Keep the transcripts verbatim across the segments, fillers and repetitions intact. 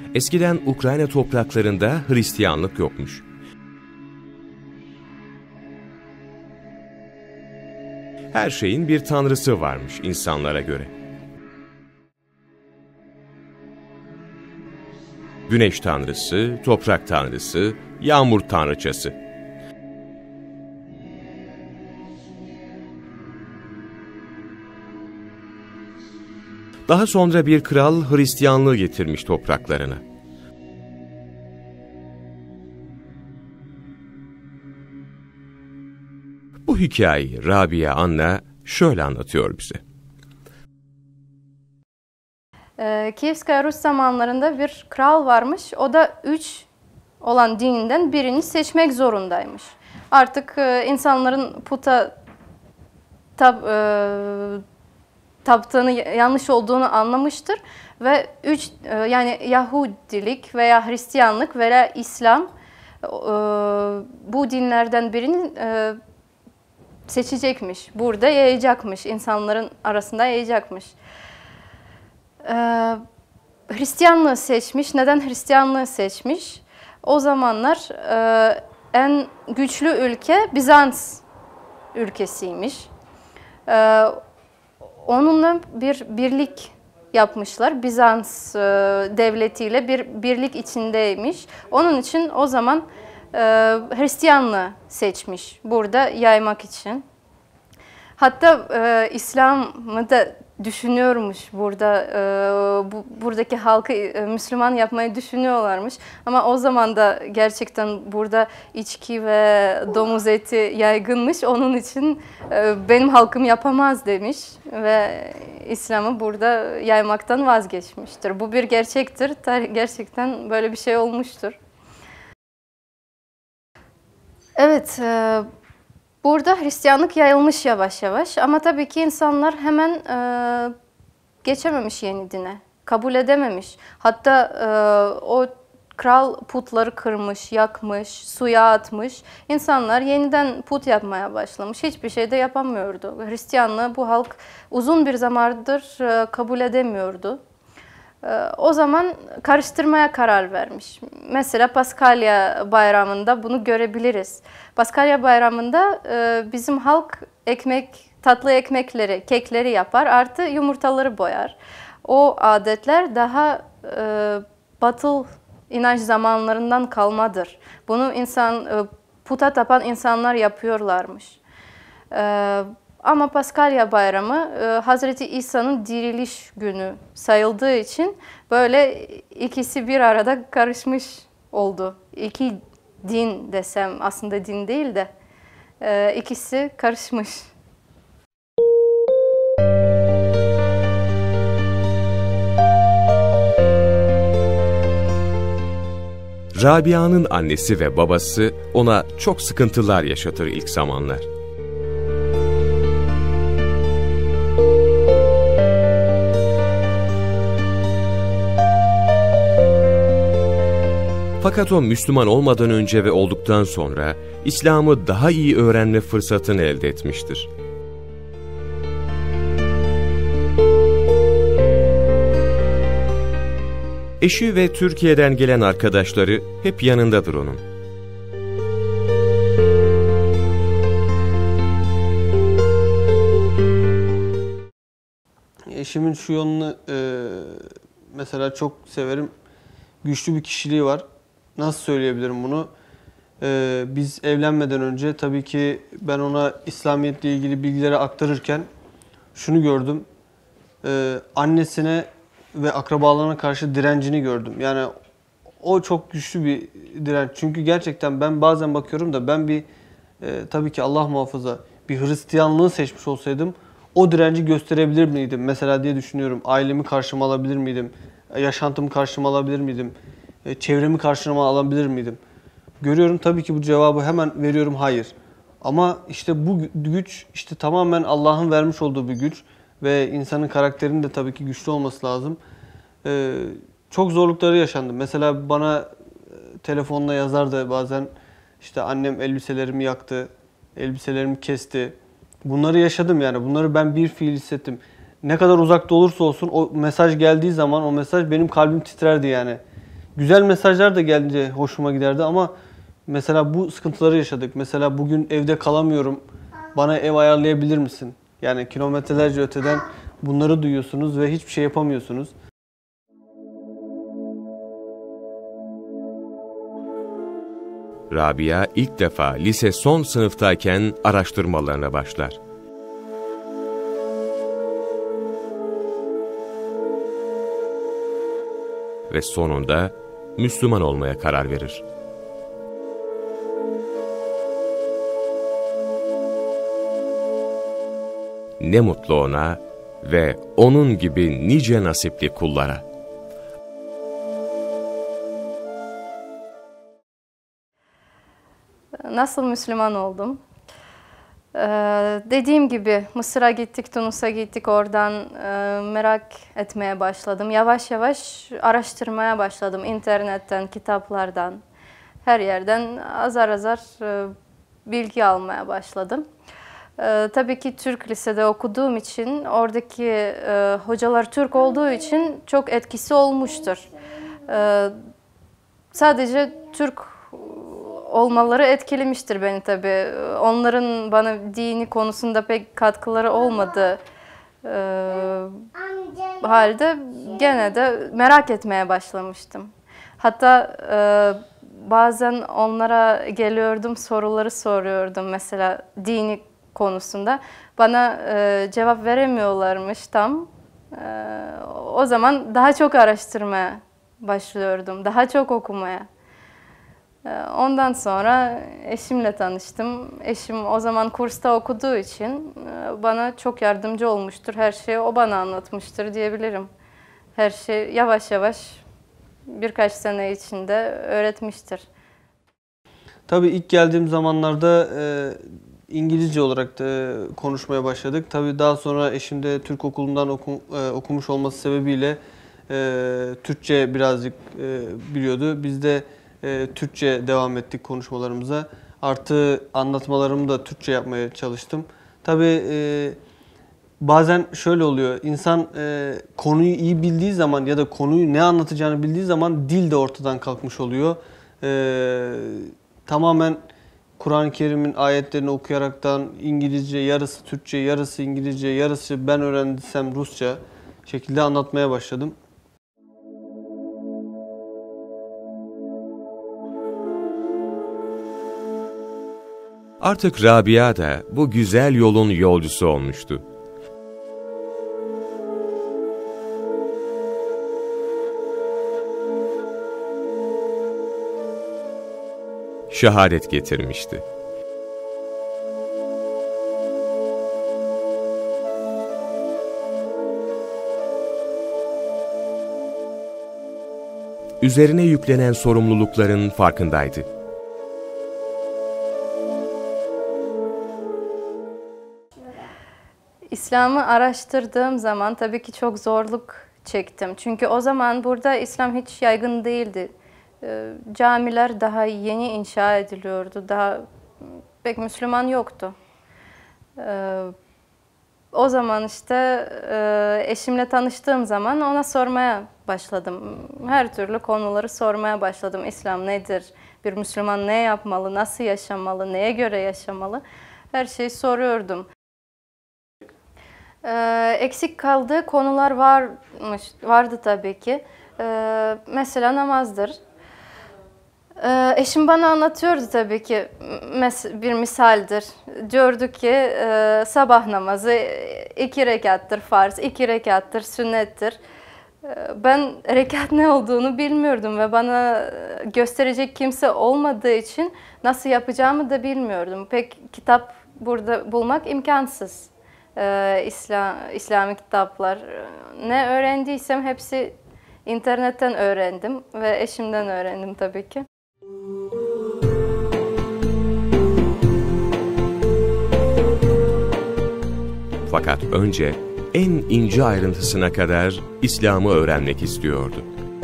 Eskiden Ukrayna topraklarında Hristiyanlık yokmuş. Her şeyin bir tanrısı varmış insanlara göre. Güneş tanrısı, toprak tanrısı, yağmur tanrıçası. Daha sonra bir kral Hristiyanlığı getirmiş topraklarına. Bu hikayeyi Rabia Anna şöyle anlatıyor bize. Ee, Kievskaya Rus zamanlarında bir kral varmış. O da üç olan dininden birini seçmek zorundaymış. Artık e, insanların puta tab, e, taptığını, yanlış olduğunu anlamıştır. Ve üç e, yani Yahudilik veya Hristiyanlık veya İslam e, bu dinlerden birini e, seçecekmiş. Burada yayacakmış. İnsanların arasında yayacakmış. Ee, Hristiyanlığı seçmiş. Neden Hristiyanlığı seçmiş? O zamanlar e, en güçlü ülke Bizans ülkesiymiş. Ee, onunla bir birlik yapmışlar. Bizans e, devletiyle bir birlik içindeymiş. Onun için o zaman e, Hristiyanlığı seçmiş burada yaymak için. Hatta e, İslam'ı da düşünüyormuş burada, e, bu, buradaki halkı e, Müslüman yapmayı düşünüyorlarmış. Ama o zaman da gerçekten burada içki ve domuz eti yaygınmış. Onun için e, benim halkım yapamaz demiş ve İslam'ı burada yaymaktan vazgeçmiştir. Bu bir gerçektir. Gerçekten böyle bir şey olmuştur. Evet, e, burada Hristiyanlık yayılmış yavaş yavaş ama tabii ki insanlar hemen e, geçememiş yeni dine, kabul edememiş. Hatta e, o kral putları kırmış, yakmış, suya atmış. İnsanlar yeniden put yapmaya başlamış. Hiçbir şey de yapamıyordu. Hristiyanlığı bu halk uzun bir zamandır e, kabul edemiyordu. O zaman karıştırmaya karar vermiş. Mesela Paskalya Bayramı'nda bunu görebiliriz. Paskalya Bayramı'nda bizim halk ekmek, tatlı ekmekleri, kekleri yapar, artı yumurtaları boyar. O adetler daha batıl inanç zamanlarından kalmadır. Bunu insan puta tapan insanlar yapıyorlarmış. Ama Paskalya Bayramı Hazreti İsa'nın diriliş günü sayıldığı için böyle ikisi bir arada karışmış oldu. İki din desem, aslında din değil de ikisi karışmış. Rabia'nın annesi ve babası ona çok sıkıntılar yaşatır ilk zamanlar. Fakat o Müslüman olmadan önce ve olduktan sonra İslam'ı daha iyi öğrenme fırsatını elde etmiştir. Eşi ve Türkiye'den gelen arkadaşları hep yanındadır onun. Eşimin şu yönünü e, mesela çok severim. Güçlü bir kişiliği var. Nasıl söyleyebilirim bunu? Ee, biz evlenmeden önce tabii ki ben ona İslamiyet'le ilgili bilgileri aktarırken şunu gördüm. Ee, annesine ve akrabalarına karşı direncini gördüm. Yani o çok güçlü bir direnç. Çünkü gerçekten ben bazen bakıyorum da ben bir e, tabii ki Allah muhafaza bir Hristiyanlığı seçmiş olsaydım o direnci gösterebilir miydim? Mesela diye düşünüyorum. Ailemi karşıma alabilir miydim? Yaşantımı karşıma alabilir miydim? Çevremi karşıma alabilir miydim? Görüyorum tabii ki bu cevabı hemen veriyorum, hayır. Ama işte bu güç işte tamamen Allah'ın vermiş olduğu bir güç ve insanın karakterinin de tabii ki güçlü olması lazım. Ee, çok zorlukları yaşandı. Mesela bana telefonla yazardı bazen, işte annem elbiselerimi yaktı, elbiselerimi kesti. Bunları yaşadım yani. Bunları ben bir fiil hissettim. Ne kadar uzakta olursa olsun o mesaj geldiği zaman o mesaj benim kalbim titrerdi yani. güzel mesajlar da gelince hoşuma giderdi ama mesela bu sıkıntıları yaşadık. Mesela bugün evde kalamıyorum, bana ev ayarlayabilir misin? Yani kilometrelerce öteden bunları duyuyorsunuz ve hiçbir şey yapamıyorsunuz. Rabia ilk defa lise son sınıftayken araştırmalarına başlar. Ve sonunda Müslüman olmaya karar verir. Ne mutlu ona ve onun gibi nice nasipli kullara. Nasıl Müslüman oldum? Ee, dediğim gibi Mısır'a gittik, Tunus'a gittik. Oradan e, merak etmeye başladım. Yavaş yavaş araştırmaya başladım. İnternetten, kitaplardan, her yerden azar azar e, bilgi almaya başladım. E, tabii ki Türk lisede okuduğum için, oradaki e, hocalar Türk olduğu için çok etkisi olmuştur. E, sadece Türk olmaları etkilemiştir beni tabii. Onların bana dini konusunda pek katkıları olmadı e, halde gene de merak etmeye başlamıştım. Hatta e, bazen onlara geliyordum, soruları soruyordum mesela dini konusunda. Bana e, cevap veremiyorlarmış tam. E, o zaman daha çok araştırmaya başlıyordum, daha çok okumaya. Ondan sonra eşimle tanıştım. Eşim o zaman kursta okuduğu için bana çok yardımcı olmuştur. Her şeyi o bana anlatmıştır diyebilirim. Her şey yavaş yavaş birkaç sene içinde öğretmiştir. Tabii ilk geldiğim zamanlarda e, İngilizce olarak da konuşmaya başladık. Tabii daha sonra eşim de Türk okulundan oku, e, okumuş olması sebebiyle e, Türkçe birazcık e, biliyordu. Biz de E, Türkçe devam ettik konuşmalarımıza. Artı anlatmalarımı da Türkçe yapmaya çalıştım. Tabii e, bazen şöyle oluyor. İnsan e, konuyu iyi bildiği zaman ya da konuyu ne anlatacağını bildiği zaman dil de ortadan kalkmış oluyor. E, tamamen Kur'an-ı Kerim'in ayetlerini okuyaraktan İngilizce, yarısı Türkçe, yarısı İngilizce, yarısı ben öğrendiysem Rusça şekilde anlatmaya başladım. Artık Rabia da bu güzel yolun yolcusu olmuştu. Şehadet getirmişti. Üzerine yüklenen sorumlulukların farkındaydı. İslam'ı araştırdığım zaman tabii ki çok zorluk çektim. Çünkü o zaman burada İslam hiç yaygın değildi. E, camiler daha yeni inşa ediliyordu. Daha pek Müslüman yoktu. E, o zaman işte e, eşimle tanıştığım zaman ona sormaya başladım. Her türlü konuları sormaya başladım. İslam nedir? Bir Müslüman ne yapmalı? Nasıl yaşamalı? Neye göre yaşamalı? Her şeyi soruyordum. Ee, eksik kaldığı konular varmış, vardı tabii ki. Ee, mesela namazdır. Ee, eşim bana anlatıyordu tabii ki, mes- bir misaldir. Diyordu ki e, sabah namazı iki rekattır farz, iki rekattır sünnettir. Ee, ben rekat ne olduğunu bilmiyordum ve bana gösterecek kimse olmadığı için nasıl yapacağımı da bilmiyordum. Pek kitap burada bulmak imkansız. Ee, İslam, İslami kitaplar. Ne öğrendiysem hepsi internetten öğrendim ve eşimden öğrendim tabii ki. Fakat önce en ince ayrıntısına kadar İslam'ı öğrenmek istiyordu.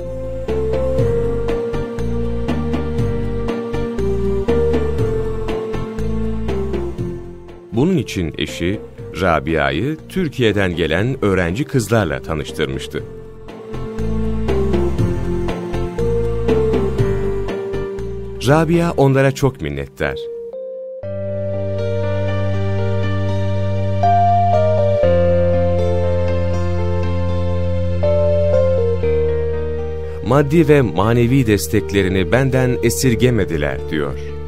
Bunun için eşi Rabia'yı Türkiye'den gelen öğrenci kızlarla tanıştırmıştı. Rabia onlara çok minnettar. Maddi ve manevi desteklerini benden esirgemediler diyor.